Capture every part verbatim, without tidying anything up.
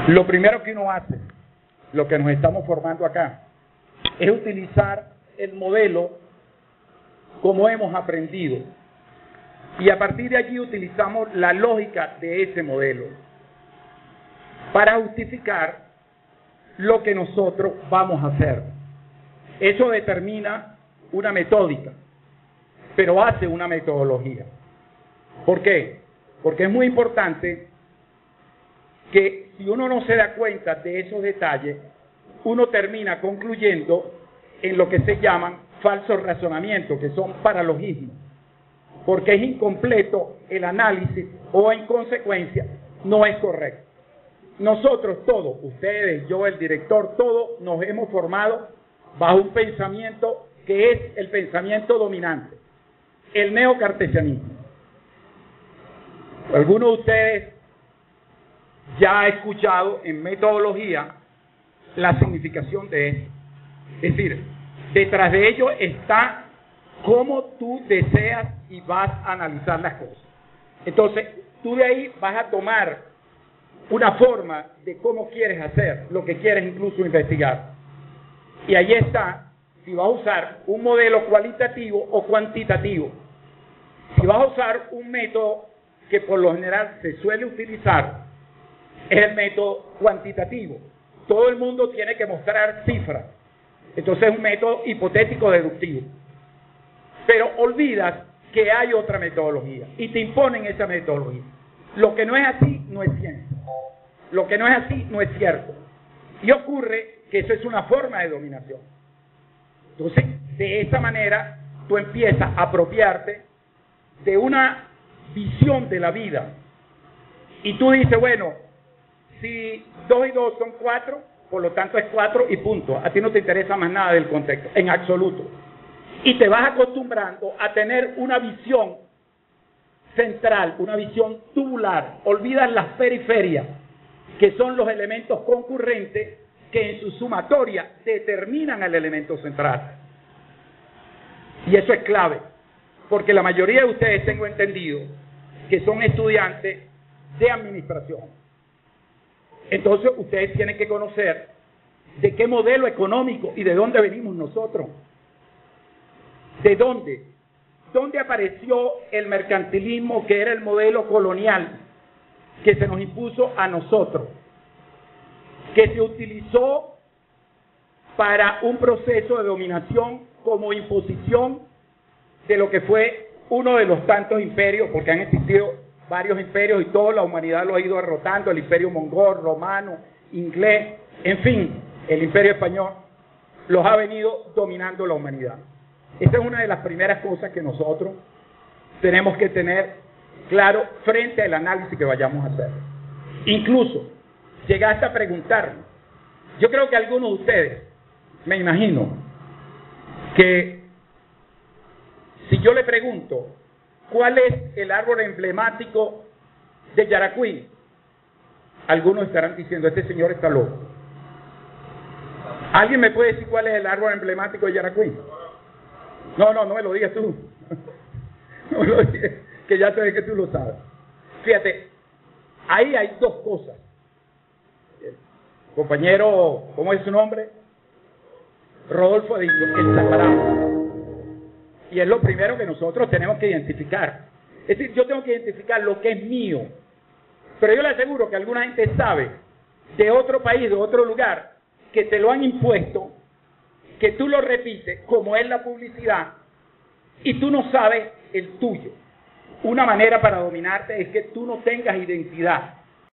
Lo primero que uno hace, lo que nos estamos formando acá, es utilizar el modelo como hemos aprendido. Y a partir de allí utilizamos la lógica de ese modelo para justificar lo que nosotros vamos a hacer. Eso determina una metódica, pero hace una metodología. ¿Por qué? Porque es muy importante que si uno no se da cuenta de esos detalles, uno termina concluyendo en lo que se llaman falsos razonamientos, que son paralogismos, porque es incompleto el análisis o en consecuencia no es correcto. Nosotros todos, ustedes, yo, el director, todos nos hemos formado bajo un pensamiento que es el pensamiento dominante, el neocartesianismo. Algunos de ustedes ya ha escuchado en metodología la significación de eso. Es decir, detrás de ello está cómo tú deseas y vas a analizar las cosas. Entonces, tú de ahí vas a tomar una forma de cómo quieres hacer, lo que quieres incluso investigar. Y ahí está, si vas a usar un modelo cualitativo o cuantitativo. Si vas a usar un método que por lo general se suele utilizar, es el método cuantitativo. Todo el mundo tiene que mostrar cifras. Entonces es un método hipotético deductivo. Pero olvidas que hay otra metodología y te imponen esa metodología. Lo que no es así no es ciencia. Lo que no es así no es cierto. Y ocurre que eso es una forma de dominación. Entonces, de esa manera, tú empiezas a apropiarte de una visión de la vida. Y tú dices, bueno, si dos y dos son cuatro, por lo tanto es cuatro y punto. A ti no te interesa más nada del contexto, en absoluto. Y te vas acostumbrando a tener una visión central, una visión tubular. Olvidas las periferias, que son los elementos concurrentes que en su sumatoria determinan el elemento central. Y eso es clave, porque la mayoría de ustedes, tengo entendido, que son estudiantes de administración. Entonces ustedes tienen que conocer de qué modelo económico y de dónde venimos nosotros. ¿De dónde? ¿Dónde apareció el mercantilismo, que era el modelo colonial que se nos impuso a nosotros? Que se utilizó para un proceso de dominación como imposición de lo que fue uno de los tantos imperios, porque han existido varios imperios y toda la humanidad lo ha ido derrotando, el imperio mongol, romano, inglés, en fin, el imperio español, los ha venido dominando la humanidad. Esa es una de las primeras cosas que nosotros tenemos que tener claro frente al análisis que vayamos a hacer. Incluso, llegaste a preguntar, yo creo que algunos de ustedes, me imagino, que si yo le pregunto, ¿cuál es el árbol emblemático de Yaracuy? Algunos estarán diciendo, este señor está loco. ¿Alguien me puede decir cuál es el árbol emblemático de Yaracuy? No, no, no me lo digas tú. No me lo digas, que ya sabes que tú lo sabes. Fíjate, ahí hay dos cosas. Compañero, ¿cómo es su nombre? Rodolfo ha dicho, el sagrado. Y es lo primero que nosotros tenemos que identificar. Es decir, yo tengo que identificar lo que es mío. Pero yo le aseguro que alguna gente sabe de otro país, de otro lugar, que te lo han impuesto, que tú lo repites, como es la publicidad, y tú no sabes el tuyo. Una manera para dominarte es que tú no tengas identidad.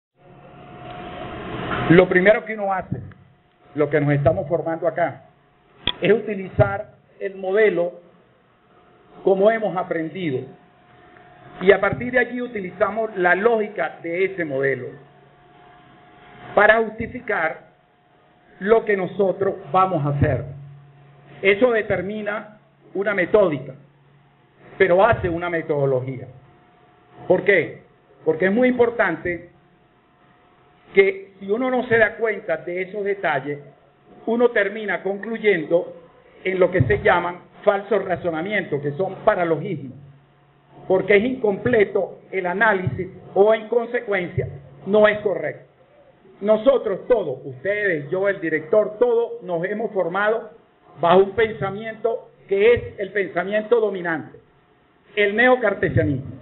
Lo primero que uno hace, lo que nos estamos formando acá, es utilizar el modelo como hemos aprendido. Y a partir de allí utilizamos la lógica de ese modelo para justificar lo que nosotros vamos a hacer. Eso determina una metódica, pero hace una metodología. ¿Por qué? Porque es muy importante que si uno no se da cuenta de esos detalles, uno termina concluyendo en lo que se llaman falsos razonamientos, que son paralogismos, porque es incompleto el análisis o en consecuencia no es correcto. nosotros todos, ustedes, yo, el director, todos nos hemos formado bajo un pensamiento que es el pensamiento dominante, el neocartesianismo.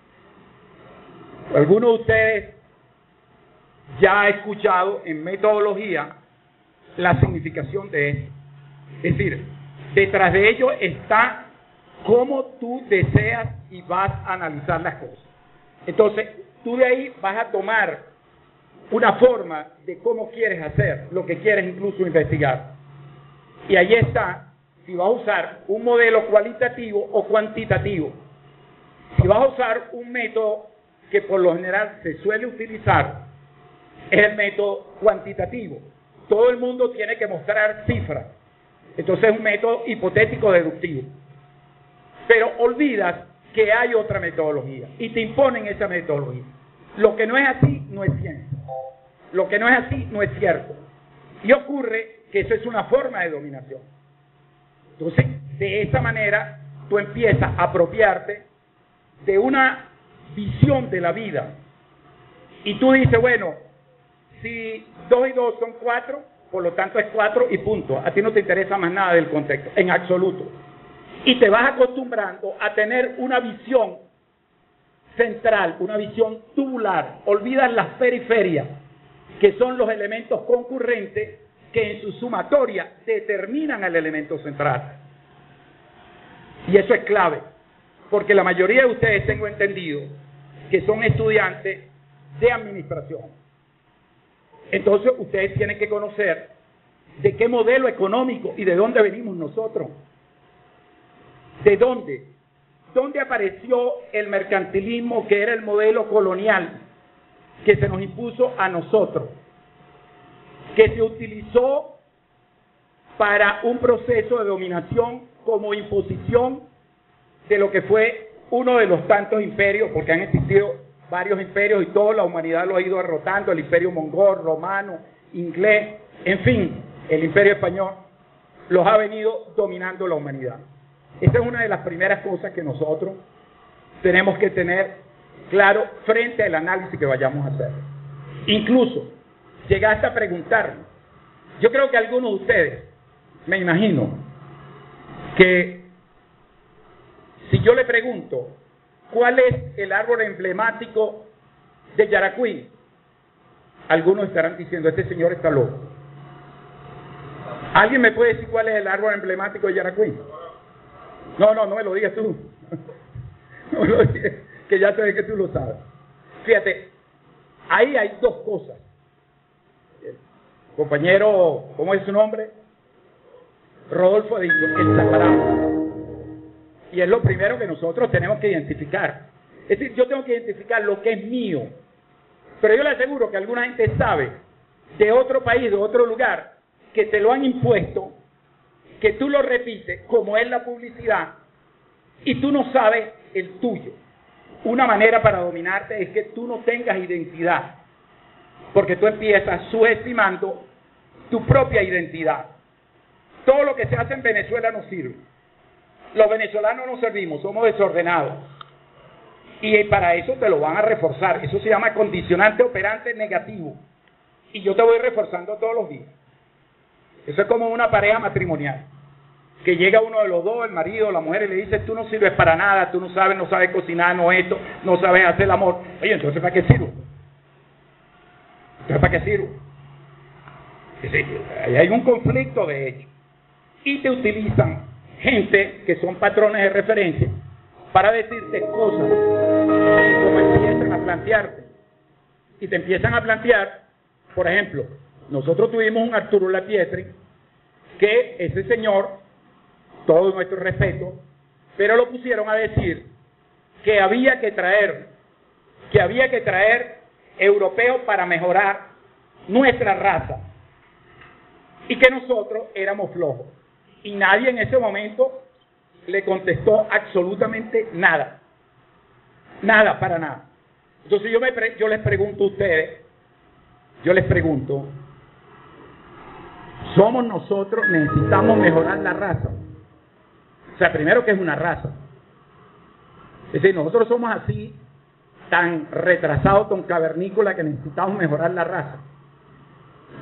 Algunos de ustedes ya ha escuchado en metodología la significación de eso. Es decir, detrás de ello está cómo tú deseas y vas a analizar las cosas. Entonces, tú de ahí vas a tomar una forma de cómo quieres hacer, lo que quieres incluso investigar. Y ahí está, si vas a usar un modelo cualitativo o cuantitativo. Si vas a usar un método que por lo general se suele utilizar, es el método cuantitativo. Todo el mundo tiene que mostrar cifras. Entonces es un método hipotético deductivo. Pero olvidas que hay otra metodología y te imponen esa metodología. Lo que no es así no es ciencia. Lo que no es así no es cierto. Y ocurre que eso es una forma de dominación. Entonces, de esa manera, tú empiezas a apropiarte de una visión de la vida. Y tú dices, bueno, si dos y dos son cuatro, por lo tanto es cuatro y punto. A ti no te interesa más nada del contexto, en absoluto. Y te vas acostumbrando a tener una visión central, una visión tubular. Olvidas las periferias, que son los elementos concurrentes que en su sumatoria determinan el elemento central. Y eso es clave, porque la mayoría de ustedes, tengo entendido, que son estudiantes de administración. Entonces ustedes tienen que conocer de qué modelo económico y de dónde venimos nosotros. ¿De dónde? ¿Dónde apareció el mercantilismo, que era el modelo colonial que se nos impuso a nosotros? Que se utilizó para un proceso de dominación como imposición de lo que fue uno de los tantos imperios, porque han existido varios imperios y toda la humanidad lo ha ido derrotando, el imperio mongol, romano, inglés, en fin, el imperio español, los ha venido dominando la humanidad. Esa es una de las primeras cosas que nosotros tenemos que tener claro frente al análisis que vayamos a hacer. Incluso, llegaste a preguntar, yo creo que algunos de ustedes, me imagino, que si yo le pregunto, ¿cuál es el árbol emblemático de Yaracuy? Algunos estarán diciendo, este señor está loco. ¿Alguien me puede decir cuál es el árbol emblemático de Yaracuy? No, no, no me lo digas tú. No me lo digas, que ya sabes que tú lo sabes. Fíjate, ahí hay dos cosas. El compañero, ¿cómo es su nombre? Rodolfo ha dicho, el sagrado. Y es lo primero que nosotros tenemos que identificar. Es decir, yo tengo que identificar lo que es mío. Pero yo le aseguro que alguna gente sabe de otro país, de otro lugar, que te lo han impuesto, que tú lo repites, como es la publicidad, y tú no sabes el tuyo. Una manera para dominarte es que tú no tengas identidad, porque tú empiezas subestimando tu propia identidad. Todo lo que se hace en Venezuela no sirve. Los venezolanos no servimos, somos desordenados. Y para eso te lo van a reforzar. Eso se llama condicionante operante negativo. Y yo te voy reforzando todos los días. Eso es como una pareja matrimonial. Que llega uno de los dos, el marido o la mujer, y le dice, tú no sirves para nada, tú no sabes, no sabes cocinar, no esto, no sabes hacer el amor. Oye, entonces ¿para qué sirvo? Entonces ¿para qué sirvo? Es decir, ahí hay un conflicto de hecho. Y te utilizan gente que son patrones de referencia para decirte cosas y como empiezan a plantearte. Y te empiezan a plantear, por ejemplo, nosotros tuvimos un Arturo Lapietri, que ese señor, todo nuestro respeto, pero lo pusieron a decir que había que traer, que había que traer europeos para mejorar nuestra raza y que nosotros éramos flojos. Y nadie en ese momento le contestó absolutamente nada. Nada, para nada. Entonces yo, me pre yo les pregunto a ustedes, yo les pregunto, ¿somos nosotros, necesitamos mejorar la raza? O sea, primero, que es una raza. Es decir, nosotros somos así, tan retrasados, tan cavernícolas, que necesitamos mejorar la raza.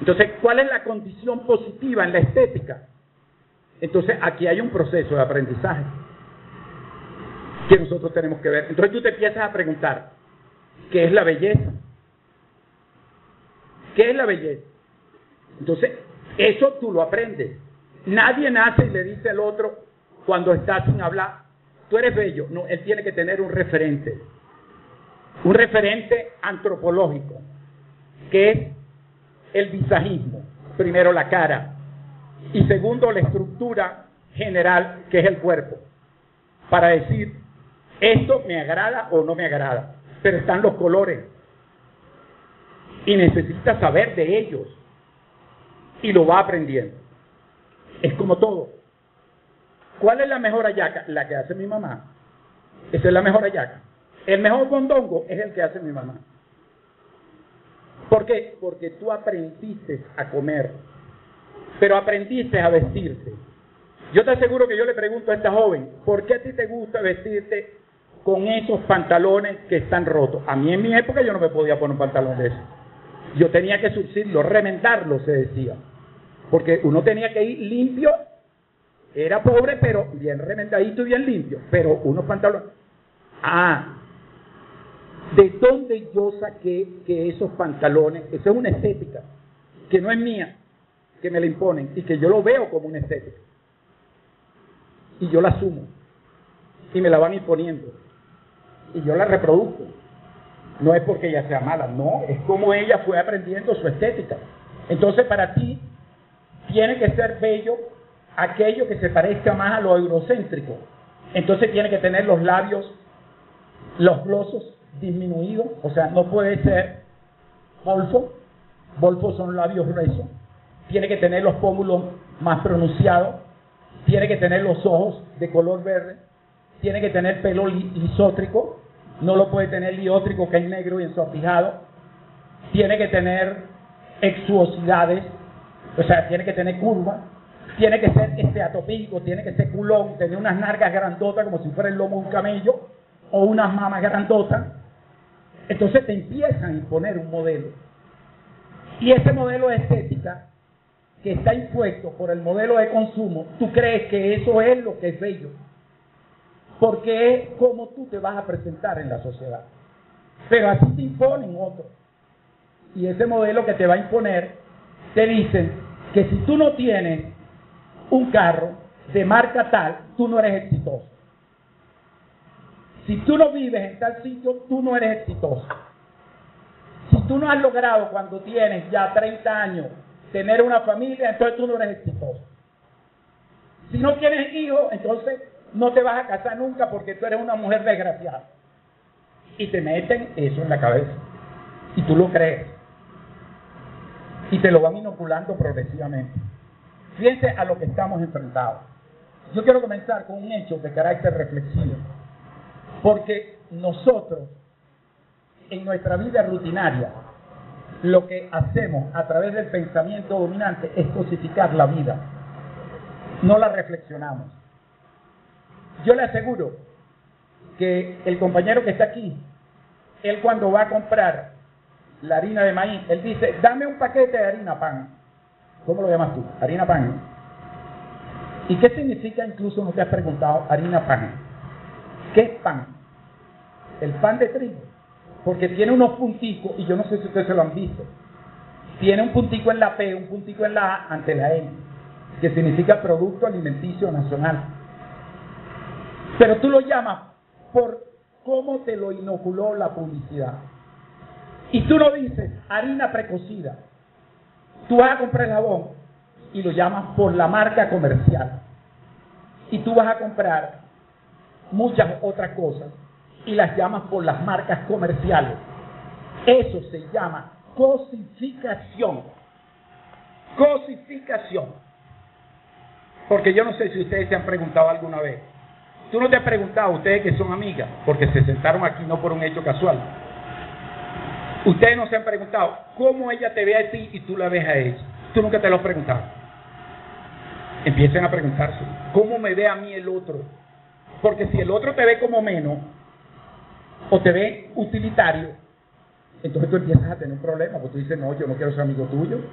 Entonces, ¿cuál es la condición positiva en la estética? Entonces, aquí hay un proceso de aprendizaje que nosotros tenemos que ver. Entonces, tú te empiezas a preguntar, ¿qué es la belleza? ¿Qué es la belleza? Entonces, eso tú lo aprendes. Nadie nace y le dice al otro, cuando está sin hablar, tú eres bello. No, él tiene que tener un referente. Un referente antropológico, que es el visajismo. Primero la cara. Y segundo, la estructura general, que es el cuerpo. Para decir, esto me agrada o no me agrada. Pero están los colores. Y necesitas saber de ellos. Y lo va aprendiendo. Es como todo. ¿Cuál es la mejor hallaca? La que hace mi mamá. Esa es la mejor hallaca. El mejor mondongo es el que hace mi mamá. ¿Por qué? Porque tú aprendiste a comer, pero aprendiste a vestirte. Yo te aseguro que yo le pregunto a esta joven, ¿por qué a ti te gusta vestirte con esos pantalones que están rotos? A mí en mi época yo no me podía poner un pantalón de esos. Yo tenía que surcirlo, remendarlo, se decía. Porque uno tenía que ir limpio, era pobre, pero bien remendadito y bien limpio. Pero unos pantalones... Ah, ¿de dónde yo saqué que esos pantalones, esa es una estética, que no es mía, que me la imponen y que yo lo veo como una estética? Y yo la asumo y me la van imponiendo y yo la reproduzco. No es porque ella sea mala, no, es como ella fue aprendiendo su estética. Entonces para ti tiene que ser bello aquello que se parezca más a lo eurocéntrico. Entonces tiene que tener los labios, los glossos disminuidos, o sea, no puede ser golfo, golfos son labios gruesos, tiene que tener los pómulos más pronunciados, tiene que tener los ojos de color verde, tiene que tener pelo li lisótrico, no lo puede tener liótrico, que es negro y ensortijado, tiene que tener exuosidades, o sea, tiene que tener curva, tiene que ser esteatopídico, tiene que ser culón, tener unas nalgas grandotas como si fuera el lomo de un camello, o unas mamas grandotas. Entonces te empiezan a imponer un modelo. Y ese modelo de estética, que está impuesto por el modelo de consumo, tú crees que eso es lo que es bello. Porque es como tú te vas a presentar en la sociedad. Pero así te imponen otro. Y ese modelo que te va a imponer, te dicen que si tú no tienes un carro de marca tal, tú no eres exitoso. Si tú no vives en tal sitio, tú no eres exitoso. Si tú no has logrado cuando tienes ya treinta años tener una familia, entonces tú no eres exitoso. Si no tienes hijos, entonces no te vas a casar nunca porque tú eres una mujer desgraciada. Y te meten eso en la cabeza. Y tú lo crees. Y te lo van inoculando progresivamente. Fíjense a lo que estamos enfrentados. Yo quiero comenzar con un hecho de carácter reflexivo. Porque nosotros, en nuestra vida rutinaria, lo que hacemos a través del pensamiento dominante es cosificar la vida. No la reflexionamos. Yo le aseguro que el compañero que está aquí, él cuando va a comprar la harina de maíz, él dice, dame un paquete de harina pan. ¿Cómo lo llamas tú? Harina pan. ¿Y qué significa, incluso no te has preguntado, harina pan? ¿Qué es pan? El pan de trigo. Porque tiene unos punticos, y yo no sé si ustedes se lo han visto. Tiene un puntico en la P, un puntico en la A, ante la N, que significa Producto Alimenticio Nacional. Pero tú lo llamas por cómo te lo inoculó la publicidad. Y tú no dices harina precocida. Tú vas a comprar el jabón y lo llamas por la marca comercial. Y tú vas a comprar muchas otras cosas y las llamas por las marcas comerciales. Eso se llama cosificación. Cosificación. Porque yo no sé si ustedes se han preguntado alguna vez. Tú no te has preguntado, ustedes que son amigas, porque se sentaron aquí no por un hecho casual. Ustedes no se han preguntado cómo ella te ve a ti y tú la ves a ella. Tú nunca te lo has preguntado. Empiecen a preguntarse, ¿cómo me ve a mí el otro? Porque si el otro te ve como menos, o te ve utilitario, entonces tú empiezas a tener un problema, porque tú dices, no, yo no quiero ser amigo tuyo,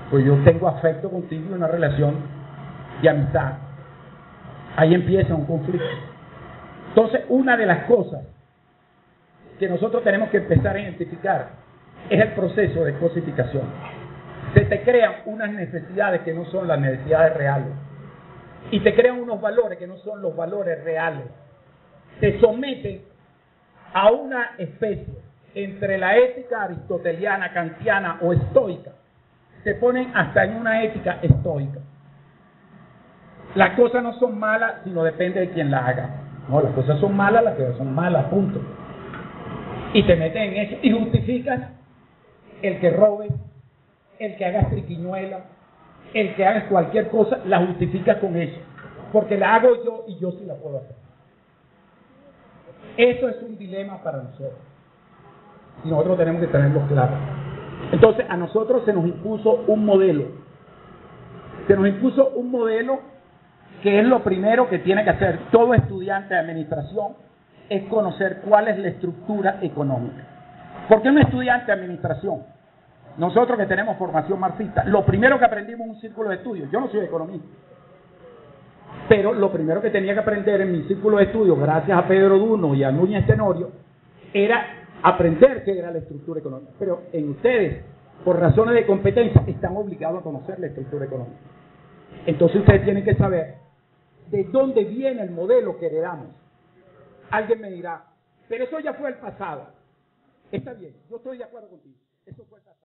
pues yo tengo afecto contigo y una relación de amistad. Ahí empieza un conflicto. Entonces, una de las cosas que nosotros tenemos que empezar a identificar es el proceso de cosificación. Se te crean unas necesidades que no son las necesidades reales y te crean unos valores que no son los valores reales. Te someten a una especie entre la ética aristoteliana, kantiana o estoica. Se ponen hasta en una ética estoica. Las cosas no son malas, sino depende de quien las haga. No, las cosas son malas, las cosas son malas, punto. Y te meten en eso y justificas el que robe, el que haga triquiñuela, el que haga cualquier cosa, la justificas con eso. Porque la hago yo y yo sí la puedo hacer. Eso es un dilema para nosotros. Y nosotros tenemos que tenerlo claro. Entonces, a nosotros se nos impuso un modelo. Se nos impuso un modelo que es lo primero que tiene que hacer todo estudiante de administración, es conocer cuál es la estructura económica. ¿Por qué un estudiante de administración? Nosotros que tenemos formación marxista, lo primero que aprendimos en un círculo de estudios, yo no soy economista, pero lo primero que tenía que aprender en mi círculo de estudios, gracias a Pedro Duno y a Núñez Tenorio, era aprender qué era la estructura económica. Pero en ustedes, por razones de competencia, están obligados a conocer la estructura económica. Entonces ustedes tienen que saber de dónde viene el modelo que heredamos. Alguien me dirá, pero eso ya fue el pasado. Está bien, yo estoy de acuerdo contigo. Eso fue el pasado.